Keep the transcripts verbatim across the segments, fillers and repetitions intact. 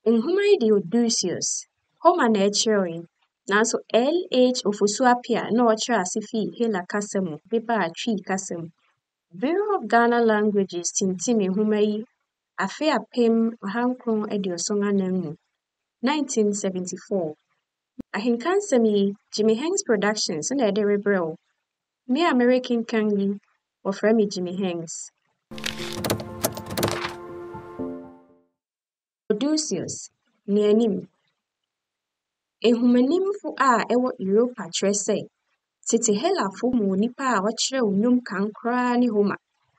Nhoma yi de Odysseus, Homa na ɛkyerɛwee, nanso L H Ofosu-Appiah na ɔkyerɛ ase fii Hela kasa mu bebaa Twi kasa mu. Bureau of Ghana Languages tintim nhoma yi afe apem ahankron aduɔson anan mu, nineteen seventy-four. Ahenkansɛm yi, Jimmy Hanks Productions na ɛde rebrɛ wo. Me a merekenkan yi, wɔfrɛ me Jimmy Hanks. Odusseus, Nnianim. Ehumanimfo a ɛwɔ Europa kyerɛ sɛ, Tete Helafo mu onipa a ɔkyerɛw nnwom kan koraa ne Homa.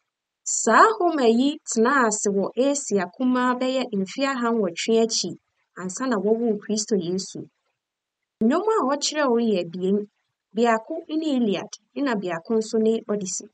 Saa Homa yi tenaa ase wɔ Asia kumaa bɛyɛ mfe ahanwɔtwe akyi ansa na wɔwoo Kristo Yesu. Nnwom a ɔkyerɛw yɛ abien, biako ne Iliad, na biako nso ne Odyssey.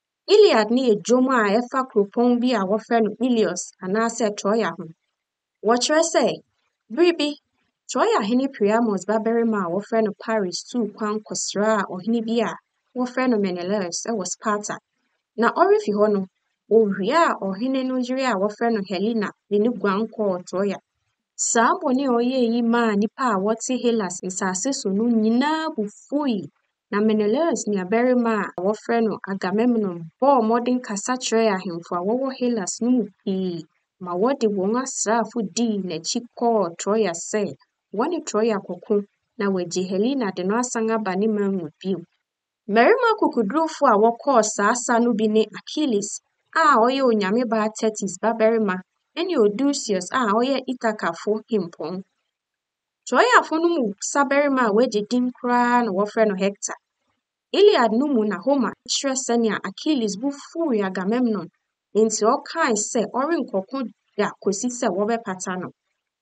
Iliad ne yɛ dwom a ɛfa kuropɔn bi a wɔfrɛ no Ilios anaasɛ Troja ho. Wɔkyerɛ sɛ, bere bi, Troyahene Priamos babarima a wɔfrɛ no Paris tuu kwan kɔsraa ɔhene bi a wɔfrɛ no Menelaus wɔ Sparta. Na ɔrefi hɔ no, ɔwiaa ɔhene no yere a wɔfrɛ no Helena de ne guan kɔɔ Troja. Saa bɔne a ɔyɛɛ yi maa nnipa a wɔte Hellas nsase so no nyinaa bo fuwii, na Menelaus nuabarima a wɔfrɛ no Agamemnon bɔɔ mmɔden kasa kyerɛɛ ahemfo a wɔwɔ Hellas no mu pii ma wɔde wɔn asraafo dii n'akyi kɔɔ Troja sɛ wɔne Troja kɔko na wɔagye Helena de no asan aba ne man mu bio. Mmarima akokodurofo a wɔkɔɔ saa asa no bi ne Achilles a ɔyɛ onyame baa Tete babarima ne Odysseus a ɔyɛ Ithacarfo hempɔn. Trojafo no mu sabarima a wɔagye din koraa na wɔfrɛ no Hector. Iliad no mu na Homa kyerɛ sɛnea Achilles bo fuwii Agamemnon nti ɔkae sɛ ɔrenkɔko da kɔsi sɛ wɔbɛpata no.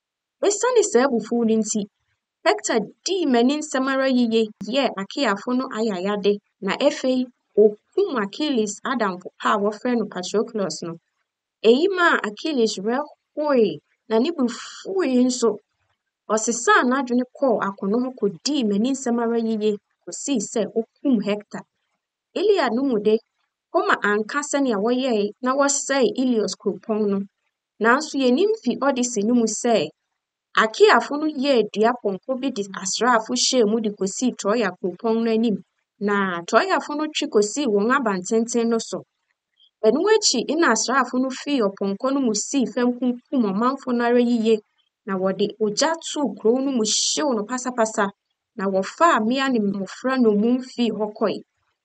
Esiane saa abufuw no nti, Hector dii m'ani nsɛm ara yie yɛɛ Achaeafo no ayayade na afei okum Achilles adamfo pa a wɔfrɛ no Patroclus no. Eyi maa Achilles werɛ howee na ne bo fuwii nso. Ɔsesaa n'adwene kɔɔ akono ho kɔdii m'ani nsɛm ara yie kɔsii sɛ okum Hector. Iliad no mu de, Homa anka sɛnea wɔyɛe na wɔsɛee Ilios kuropɔn no, nanso yɛnim fi Odyssey no mu sɛ, Achaeafo no yɛɛ dua pɔnkɔ bi de asraafo hyɛɛ mu de kɔsii Troja kuropɔn no anim, na Trojafo no twe kɔsii wɔn abantenten no so. Ɛno akyi na asraafo no fii ɔpɔnkɔ no mu sii fam kunkum ɔmanfo no ara yie, na wɔde ogya too kurow no mu hyew no pasapasa, na wɔfaa mmea ne mmɔfra nnommum fii hɔ kɔe.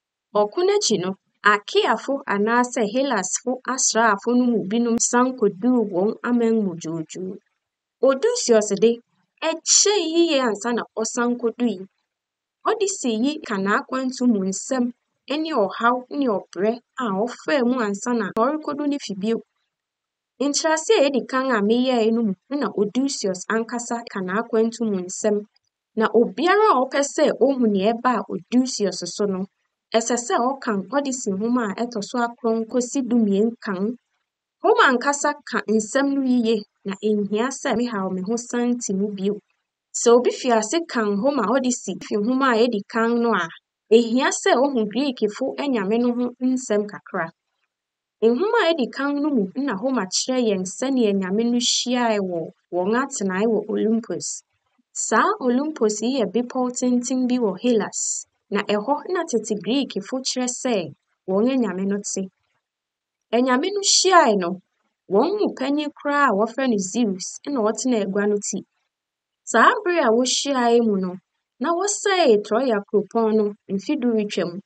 Ɔko no akyi no, Achaeafo anaasɛ Hellasfo asraafo no mu binom san kɔduu wɔn aman mu dwoodwoo. Odysseus de, ɛkyɛe yie ansa na ɔsan kɔdui. Odyssey yi ka n'akwantu mu nsɛm ne ɔhaw ne ɔbrɛ a ɔfaa mu ansa na ɔrekɔdu ne fi bio. Nkyerɛase a edi kan a meyɛe no mu na Odysseus ankasa ka n'akwantu mu nsɛm, na obiara a ɔpɛ sɛ ohu nea ɛbaa Odysseus so no, ɛsɛ sɛ ɔkan Odyssey nhoma a ɛtɔ so akron kɔsi dumien kan. Homa ankasa ka nsɛm no yie na enhia sɛ mehaw me ho san ti mu bio. Sɛ obi fi ase kan Homa Odyssey fi nhoma a edi kan no a, ehia sɛ ohu Griikifo anyame no ho nsɛm kakra. Nhoma a edi kan no mu na Homa kyerɛ yɛn sɛnea anyame no hyiae wɔ wɔn atenae wɔ Olympus. Saa Olympus yi yɛ bepɔw tenten bi wɔ Hellas, na ɛhɔ na tete Griikifo kyerɛ sɛ wɔn anyame no te. Anyame no hyiae no, wɔn mu panyin koraa a wɔfrɛ no Zeus na ɔtena agua no ti. Saa bere a wohyiae mu no, na wɔsɛee Troja kuropɔn no mfe du retwam.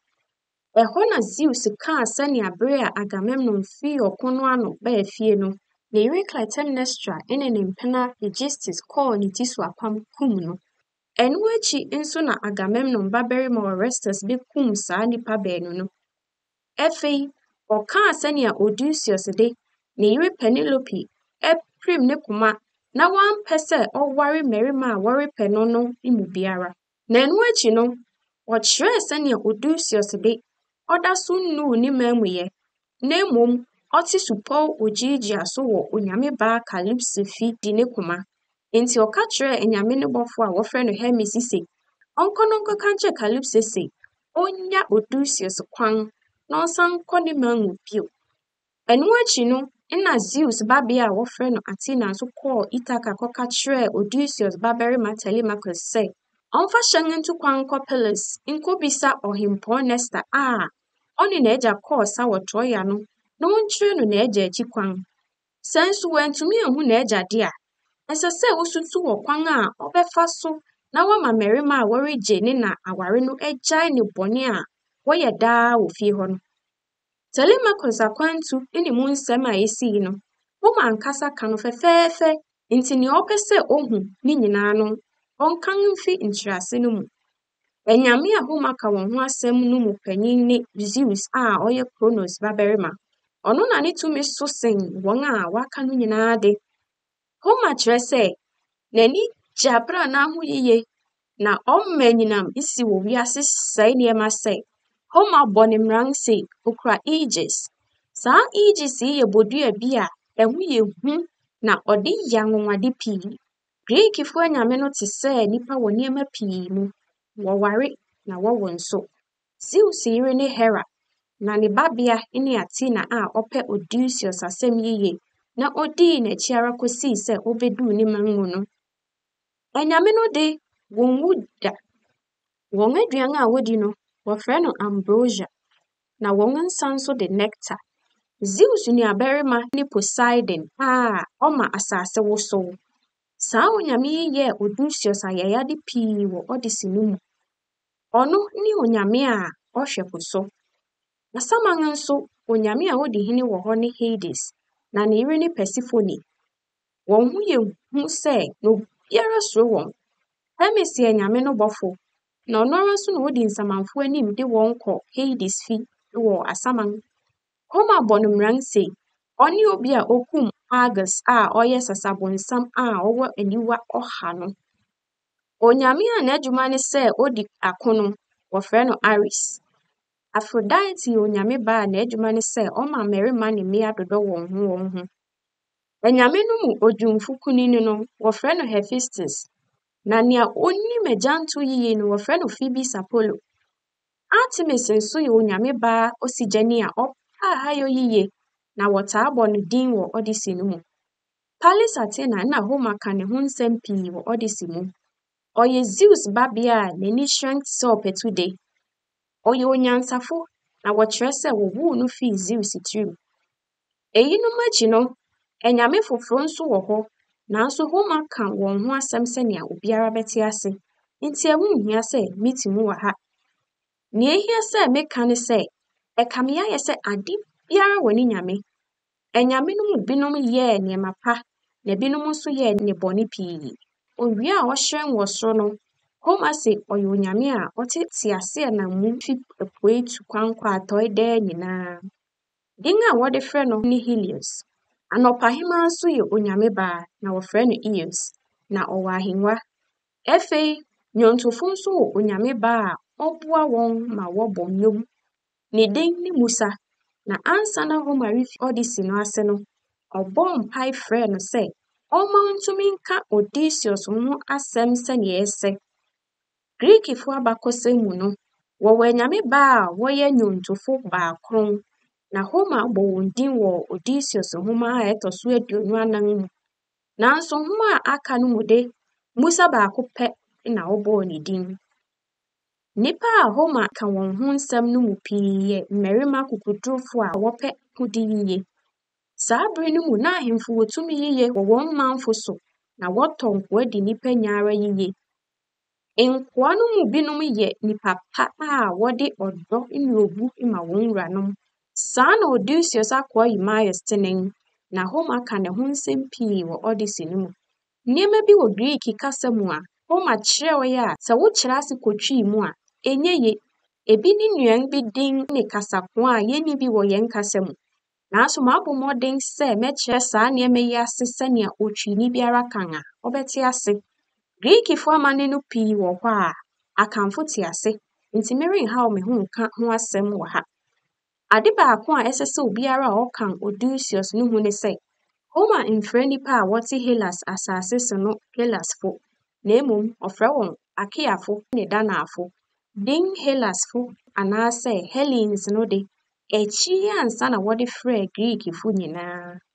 Ɛhɔ na Zeus kaa sɛnea bere a Agamemnon fii ɔko no ano baa fie no, ne yere Clytemnestra ne ne mpena Aegisthus kɔɔ ne ti so apam kum no. Ɛno akyi nso na Agamemnon babarima Orestes bekum saa nnipa baanu no. Afei, ɔkaa sɛnea Odysseus de, ne yere Penelope ɛpirim ne koma na wampɛ sɛ ɔware mmarima a wɔrepɛ no no mu biara. Na ɛno akyi no, ɔkyerɛɛ sɛnea Odysseus de, ɔda so nnuu ne maamuyɛ, na mmom ɔte supɔw Ogyigya so wɔ onyame baa Calypso fi di ne koma. Enti ɔka kyerɛɛ anyame ne bɔfo a wɔfrɛ no Hermes se, ɔnkɔ no nkɔka nkyerɛ Calypso se, ɔnya Odysseus kwan na ɔsan nkɔ ne man mu bio. Ɛno akyi no, Nna Zeus babea a wɔfrɛ no Athena nso kɔɔ Ithaca kɔka kyerɛɛ Odysseus babarima Telemachus sɛ ɔmfa hyɛn nto kwan nkɔ Pelis nkɔbisa ɔhempɔn Nestor a ɔne n'agya kɔɔ sa wɔ Troya no na ɔnkyerɛ no n'agya akyi kwan. Sɛ nso wantumi ahu n'agya de a, ɛsɛ sɛ osutu wɔ kwan a ɔbɛfa so na wama mmarima a wɔregye ne na aware no agyae ne bɔne a wɔyɛ daa wɔ fie hɔ no. Telemachus akwantu ne mu nsɛm a esii no, Homa ankasa ka no fɛfɛɛfɛ, nti nea ɔpɛ sɛ ohu ne nyinaa no, ɔnka mfi nkyerɛase no mu. Anyame a Homa ka wɔn ho asɛm no mu panyin ne Zeus a ɔyɛ Kronos babarima. Ɔno na ne tumi so sen wɔn a wɔaka no nyinaa de. Homa kyerɛ sɛ n'ani gye abere a n'aho yiye na ɔmma anyinam isi wɔ wiase sɛe nneɛma sɛ Homa bɔ ne mmran sɛ okura Aegis. Saa Aegis yi yɛ bodua bi a ɛho yɛ hu na ɔde yɛ anwonwade pii. Greekifo anyame no te sɛ nnipa wɔ nneɛma pii mu. Wɔware na wɔwɔ nso. Zeus yere ne Hera na ne babea ne Athena a ɔpɛ Odysseus asɛm yiye na odii n'akyi ara kɔsii sɛ obɛduu ne man mu no. Anyame no de wɔn wu da. Wɔn aduan a wodi no, wɔfrɛ no ambrosia, na wɔn nsa nso de nectar. Zeus nuabarima ne Poseidon a ɔma asase wosow. Saa onyame yi yɛɛ Odysseus ayɛyɛde pii wɔ Odyssey no mu. Ɔno ne onyame a ɔhwɛ po so. Asaman nso, onyame a odi hene wɔ hɔ ne Hades, na ne yere ne Persephone. Wɔn ho yɛ hu sɛ na obiara suro wɔn. Hermes yɛ nyame no bɔfo, na ɔno ara nso na odi nsamanfo anim de wɔn kɔ Hades fi wɔ asaman. Homa bɔ no mmran sɛ ɔne obi a okum Argus a ɔyɛ sasabonsam a ɔwɔ aniwa ɔha no. Onyame a n'adwuma ne sɛ odi ako no, wɔfrɛ no Ares. Aphrodite yɛ onyame ba a n'adwuma ne sɛ ɔma mmarima ne mmea dodɔ wɔn ho wɔn ho. Anyame no mu odwumfo kunini no, wɔfrɛ no Hephaestus, na nea onim agyanto yiye no wɔfrɛ no Phoebus Apollo. Artemis nso yɛ onyame baa Osigani a ɔpa ahayɔ yiye, na wɔtaa bɔ no din wɔ Odyssey no mu. Pallas Athena na Homa ka ne ho nsɛm pii wɔ Odyssey mu. Ɔyɛ Zeus babea a n'ani hyerɛn te sɛ ɔpɛtude. Ɔyɛ onyansafo na wɔkyerɛ sɛ wɔwoo no fii Zeus tirim. Eyinom akyi no, anyame foforo nso wɔ hɔ, nanso Homa ka wɔn ho asɛm sɛnea obiara bɛte ase, nti ɛho nhia sɛ miti mu wɔ ha. Nea ehia sɛ meka ne sɛ, ɛka me ayɛ sɛ ade biara wɔ ne nyame. Anyame no mu binom yɛɛ nneɛma pa, na binom nso yɛɛ nnebɔne pii. Owia a ɔhyerɛn wɔ soro no, Homa sɛ ɔyɛ onyame a ɔte teaseɛnam mu fi apuei tu kwan kɔ atɔe daa nyinaa. Din a wɔde frɛ no ne Helios. Anɔpahema nso yɛ onyame baa na wɔfrɛ no Eos, na ɔwɔ ahengua. Afei, nnwontofo nso wɔ onyame baa a ɔboa wɔn ma wɔbɔ nnwom. Ne din ne Musa, na ansa na Homa refi Odyssey no ase no, ɔbɔɔ mpae frɛɛ no sɛ ɔmma ntumi nka Odysseus ho asɛm sɛnea ɛsɛ. Greekifo abakɔsɛm mu no, wɔwɔ anyame baa a wɔyɛ nnwontofo baakron, na Homa bɔ wɔn din wɔ Odysseus nhoma a ɛtɔ so aduonu anan mu. Nanso nhoma a aka no mu de, Musa baako pɛ na ɔbɔɔ ne din. Nnipa a Homa ka wɔn ho nsɛm no mu pii yɛ mmarima kokodurofo a wɔpɛ hodi yiye. Saa bere no mu na ahemfo wɔ tumi yiye wɔ wɔn manfo so, na wɔtɔ nkoa di nnipa nyaara yiye. Nkoa no mu binom yɛ nnipa pa a wɔde ɔdɔ ne obu ma wɔn wuranom. Saa na Odysseus akoa Eumaeus tenen, na Homa ka ne ho nsɛm pii wɔ Odyssey no mu. Nneɛma bi wɔ Greek kasa mu a Homa kyerɛw yɛ a sɛ wokyerɛ ase kotwii mu a, enye ye. Ebi ne nnuan bi din ne kasako a yɛnni bi wɔ yɛn kasa mu. Nanso mabɔ mmɔden sɛ mɛkyerɛ saa nneɛma yi ase sɛnea otwini biara kan a ɔbɛte ase. Greekifo amanne no pii wɔ hɔ a akamfo te ase, nti merenhaw me ho nka ho asɛm wɔ ha. Ade baako a ɛsɛ sɛ obiara a ɔkan Odysseus no hu ne sɛ, Homa mfrɛ nnipa a wɔte Hellas asase so no Hellasfo, na mmom ɔfrɛ wɔn Achaeafo ne Danaafo. Din Hellasfo anaasɛ Hellenes no de, akyi ansa na wɔde frɛɛ Greekifo nyinaa.